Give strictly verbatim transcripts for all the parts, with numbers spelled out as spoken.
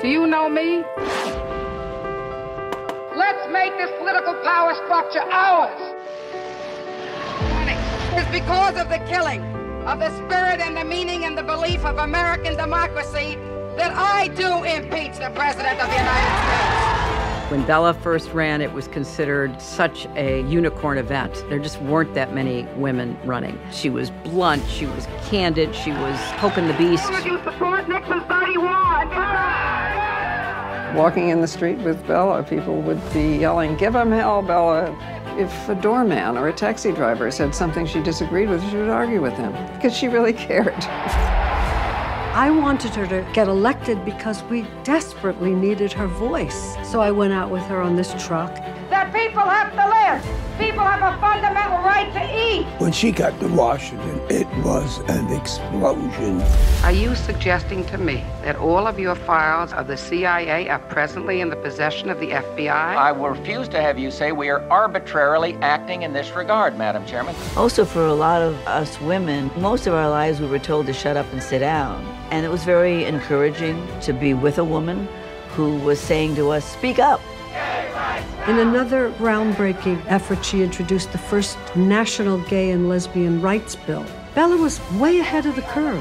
Do you know me? Let's make this political power structure ours. It's because of the killing of the spirit and the meaning and the belief of American democracy that I do impeach the President of the United States. When Bella first ran, it was considered such a unicorn event. There just weren't that many women running. She was blunt, she was candid, she was poking the beast. Would you support Nixon thirty-one? Walking in the street with Bella, people would be yelling, "Give him hell, Bella." If a doorman or a taxi driver said something she disagreed with, she would argue with him because she really cared. I wanted her to get elected because we desperately needed her voice. So I went out with her on this truck. That people have to live. People have a fundamental right to eat. When she got to Washington, it was an explosion. Are you suggesting to me that all of your files of the C I A are presently in the possession of the F B I? I will refuse to have you say we are arbitrarily acting in this regard, Madam Chairman. Also, for a lot of us women, most of our lives we were told to shut up and sit down. And it was very encouraging to be with a woman who was saying to us, speak up. In another groundbreaking effort, she introduced the first national gay and lesbian rights bill. Bella was way ahead of the curve,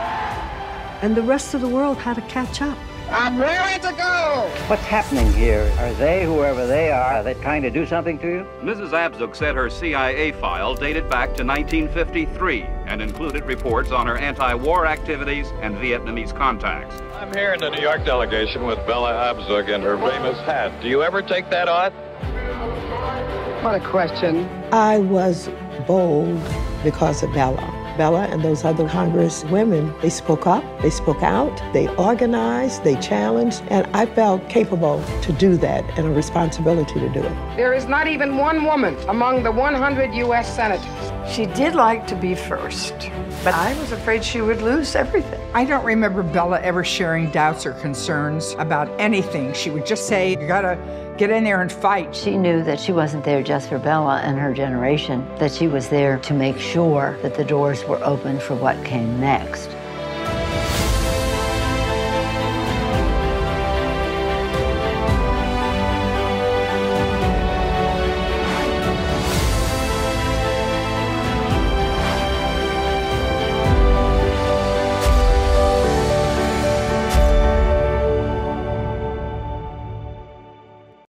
and the rest of the world had to catch up. I'm ready to go. What's happening here? Are they, whoever they are, are they trying to do something to you? Missus Abzug said her C I A file dated back to nineteen fifty-three and included reports on her anti-war activities and Vietnamese contacts. I'm here in the New York delegation with Bella Abzug and her famous hat. Do you ever take that off? What a question. I was bold because of Bella. Bella and those other Congress women, they spoke up, they spoke out, they organized, they challenged, and I felt capable to do that and a responsibility to do it. There is not even one woman among the one hundred U S senators. She did like to be first, but I was afraid she would lose everything. I don't remember Bella ever sharing doubts or concerns about anything. She would just say, you gotta get in there and fight. She knew that she wasn't there just for Bella and her generation, that she was there to make sure that the doors were open for what came next.